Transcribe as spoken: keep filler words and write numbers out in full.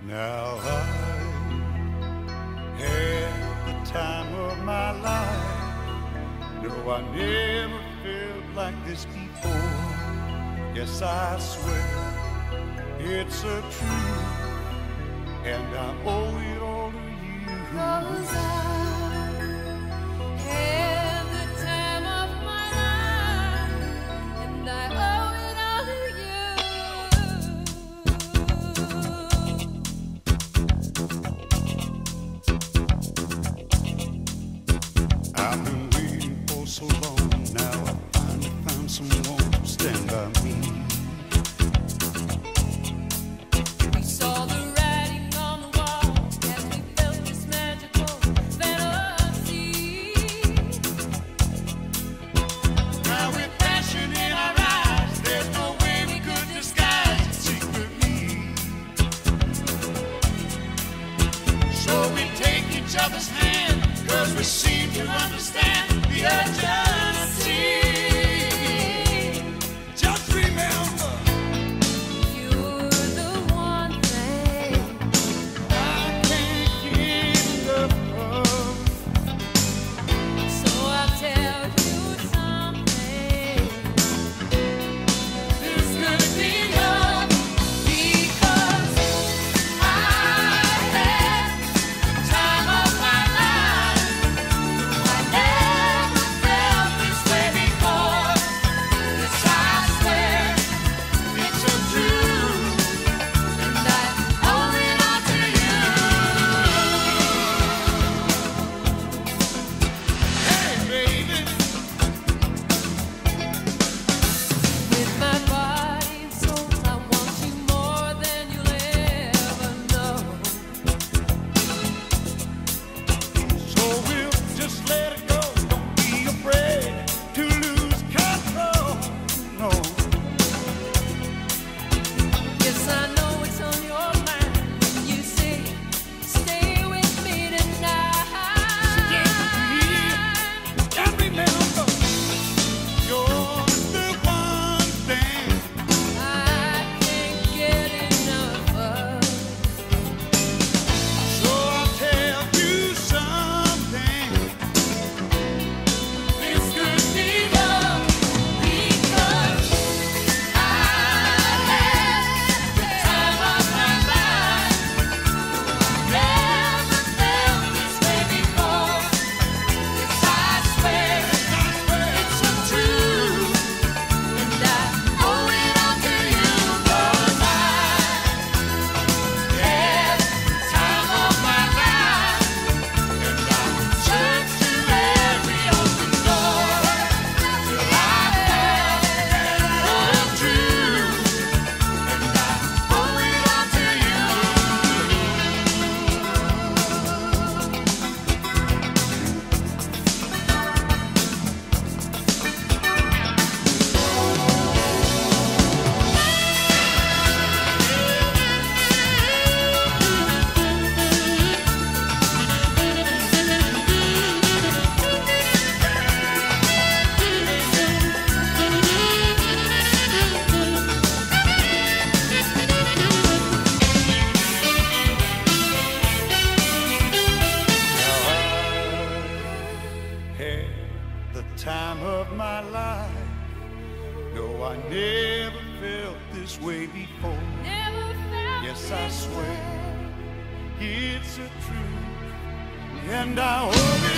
Now I had the time of my life. No, I never felt like this before. Yes, I swear it's a truth, and I owe it all to you. 'Cause I had the time of my life, and I owe it all to you. I've been waiting for so long. Now I finally found someone to stand by me. We saw the writing on the wall as we felt this magical fantasy. Now with passion in our eyes, there's no way we could disguise it secretly. So we take each other's hand, 'cause we seem to understand the urgency. Just remember, You're the one thing I can't get enough of. so I'll tell you something. This could be love, Because I had the time of my life. I never felt this way before. Yes, I swear it's a truth. and I owe it all to you. Hey, baby. With my body and soul, I want you more than you'll ever know. So we'll just let it go. Don't be afraid to lose control. No, Yes, I know it's on your mind when you say, stay with me tonight. and remember, you're the one thing I can't get enough of. So I'll tell you something. This could be love, Because I had the time of my life. Never felt this way before. Yes, I swear it's a truth, and I owe it all to you. 'Cause I had the time of my life, and I searched through every open door till I found the truth, and I owe it all to you. had the time of my life. No, I never felt this way before. Never felt Yes, I this swear way. it's a truth, and I hope it